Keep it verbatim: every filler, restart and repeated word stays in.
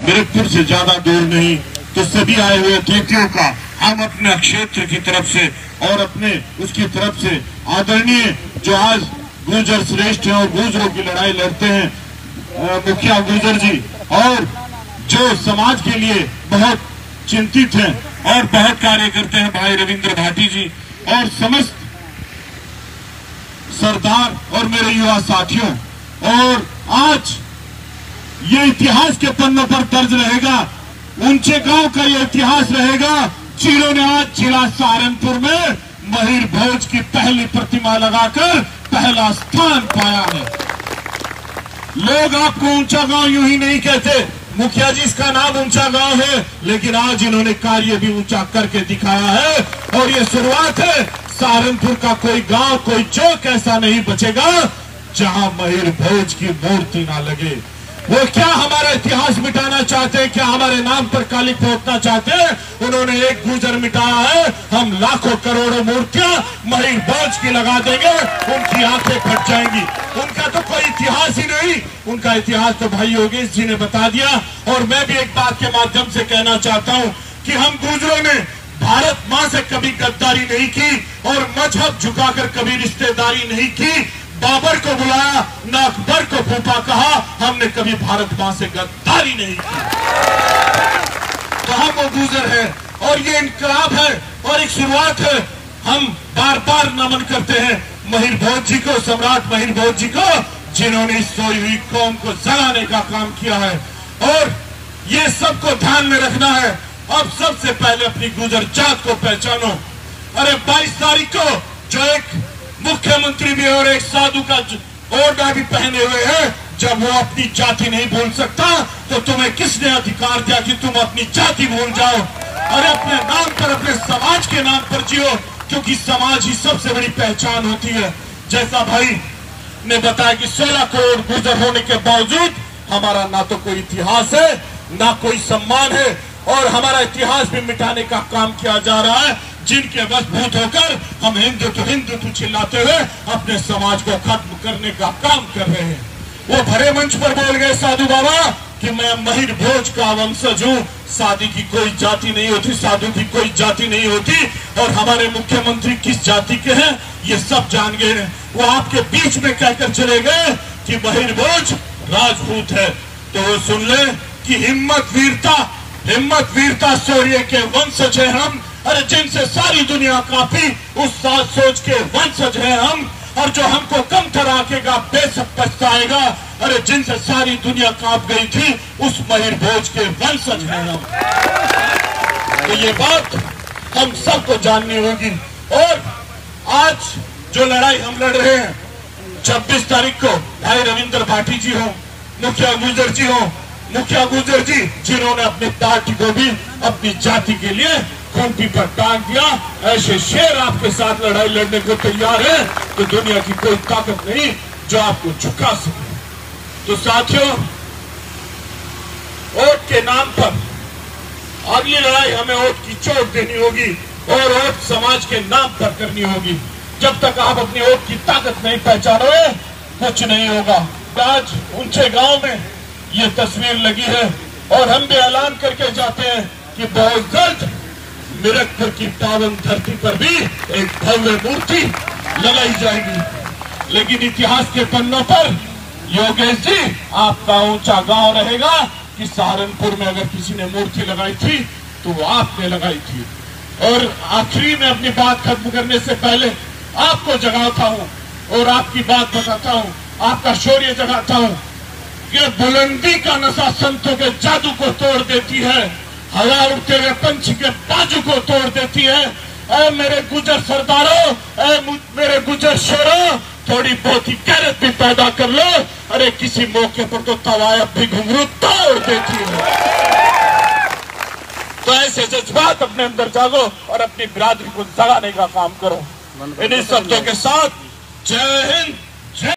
मिरकपुर से ज्यादा दूर नहीं। तो सभी आए हुए अतिथियों का हम अपने क्षेत्र की तरफ से और अपने उसकी तरफ से आदरणीय जो आज गुर्जर श्रेष्ठ हैं और गुर्जरों की लड़ाई लड़ते हैं, मुखिया गुर्जर जी, और जो समाज के लिए बहुत चिंतित हैं और बहुत कार्य करते हैं भाई रविंद्र भाटी जी, और समस्त सरदार और मेरे युवा साथियों। और आज ये इतिहास के पन्नों पर दर्ज रहेगा, ऊंचे गांव का ये इतिहास रहेगा जिन्होंने आज जिला सहारनपुर में महिर भोज की पहली प्रतिमा लगाकर पहला स्थान पाया है। लोग आपको ऊंचा गांव यूं ही नहीं कहते, मुखिया जी इसका नाम ऊंचा गांव है, लेकिन आज इन्होंने कार्य भी ऊंचा करके दिखाया है। और ये शुरुआत है, सहारनपुर का कोई गांव कोई चौक ऐसा नहीं बचेगा जहां महिर भोज की मूर्ति ना लगे। वो क्या हमारा इतिहास मिटाना चाहते हैं, क्या हमारे नाम पर काली पोतना चाहते हैं? उन्होंने एक गुर्जर मिटाया है, हम लाखों करोड़ों मूर्तियां महिर भोज की लगा देंगे, उनकी आंखें फट जाएंगी। उनका तो कोई इतिहास ही नहीं, उनका इतिहास तो भाई योगेश जी ने बता दिया। और मैं भी एक बात के माध्यम से कहना चाहता हूं कि हम गुर्जरों ने भारत मां से कभी गद्दारी नहीं की और मजहब झुकाकर कभी रिश्तेदारी नहीं की। बाबर को बुलाया, न अकबर को फूफा कहा, हमने कभी भारत मां से गद्दारी नहीं की। तो हम वो गुर्जर हैं और ये इनकलाब है और एक शुरुआत है। हम बार बार नमन करते हैं महिर भोज जी को, सम्राट महिर भोज जी को, जिन्होंने इस सोई हुई कौम को जगाने का काम किया है। और ये सबको ध्यान में रखना है। अब सबसे पहले अपनी गुर्जर जात को पहचानो। अरे बाईस तारीख को जो एक मुख्यमंत्री भी और एक साधु का ओढ़ना भी पहने हुए है, जब वो अपनी जाति नहीं भूल सकता तो तुम्हें किसने अधिकार दिया कि तुम अपनी जाति भूल जाओ? अरे अपने नाम पर, अपने समाज के नाम पर जियो, क्योंकि समाज ही सबसे बड़ी पहचान होती है। जैसा भाई ने बताया कि सोलह करोड़ गुर्जर होने के बावजूद हमारा ना तो कोई इतिहास है ना कोई सम्मान है, और हमारा इतिहास भी मिटाने का काम किया जा रहा है, जिनके वशभूत होकर हम हिंदुत्व हिंदुत्व चिल्लाते हुए अपने समाज को खत्म करने का काम कर रहे हैं। वो भरे मंच पर बोल गए साधु बाबा कि मैं महिर भोज का वंशज हूँ, शादी की कोई जाति नहीं होती, साधु की कोई जाति नहीं होती, और हमारे मुख्यमंत्री किस जाति के हैं ये सब जान गए हैं। वो आपके बीच में कहकर चले गए कि महिर भोज राजपूत है, तो वो सुन ले कि हिम्मत वीरता हिम्मत वीरता शौर्य के वंशज है हम। अरे जिनसे सारी दुनिया काफी, उस साथ सोच के वंशज हैं हम। और जो हमको कम ठहराकेगा बेशक पछताएगा। अरे जिनसे सारी दुनिया कांप गई थी, उस महिर भोज के वंशज हैं हम। तो ये बात हम सबको जाननी होगी। और आज जो लड़ाई हम लड़ रहे हैं, छब्बीस तारीख को भाई रविंद्र भाटी जी हो, मुखिया गुर्जर जी हो, मुखिया गुर्जर जी जिन्होंने अपनी पार्टी को भी अपनी जाति के लिए खूंटी पर टांग दिया, ऐसे शेर आपके साथ लड़ाई लड़ने को तैयार है तो दुनिया की कोई ताकत नहीं जो आपको झुका सके। तो साथियों, वोट के नाम पर अगली लड़ाई हमें वोट की चोट देनी होगी और वोट समाज के नाम पर करनी होगी। जब तक आप अपनी वोट की ताकत नहीं पहचानोगे, कुछ नहीं होगा। आज ऊंचे गांव में ये तस्वीर लगी है और हम भी ऐलान करके जाते हैं कि बहुत जल्द मिरकपुर की पावन धरती पर भी एक भव्य मूर्ति लगाई जाएगी। लेकिन इतिहास के पन्नों पर योगेश जी आपका ऊंचा गांव रहेगा कि सहारनपुर में अगर किसी ने मूर्ति लगाई थी तो वो आपने लगाई थी। और आखिरी में अपनी बात खत्म करने से पहले आपको जगाता हूं और आपकी बात बताता हूं, आपका शौर्य जगाता हूं। ये बुलंदी का नशा संतों के जादू को तोड़ देती है, हवा उड़ते हुए पंछी के बाजू को तोड़ देती है। ऐ मेरे गुजर सरदारों, ऐ मेरे गुजर शेरों, थोड़ी बहुत ही गैरत भी पैदा कर लो। अरे किसी मौके पर तो तवायब भी घुंघरू तोड़ देती है। तो ऐसे जज्बात अपने अंदर जागो और अपनी बिरादरी को जगाने का काम करो। इन्हीं शब्दों के साथ जय हिंद,